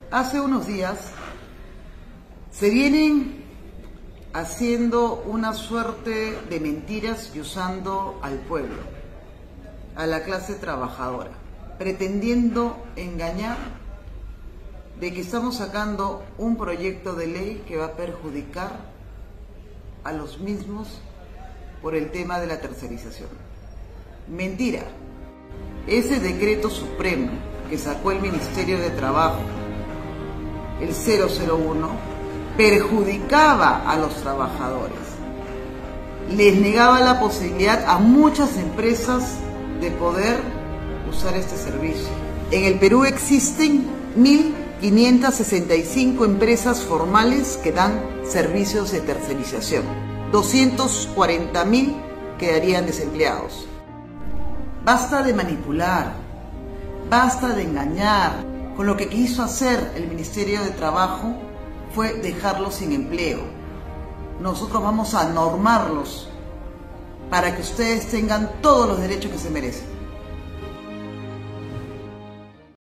Hace unos días se vienen haciendo una suerte de mentiras y usando al pueblo, a la clase trabajadora, pretendiendo engañar de que estamos sacando un proyecto de ley que va a perjudicar a los mismos por el tema de la tercerización. Mentira. Ese decreto supremo que sacó el Ministerio de Trabajo, el 001, perjudicaba a los trabajadores. Les negaba la posibilidad a muchas empresas de poder usar este servicio. En el Perú existen 1.565 empresas formales que dan servicios de tercerización. 240.000 quedarían desempleados. Basta de manipular, basta de engañar. Con lo que quiso hacer el Ministerio de Trabajo fue dejarlos sin empleo. Nosotros vamos a normarlos para que ustedes tengan todos los derechos que se merecen.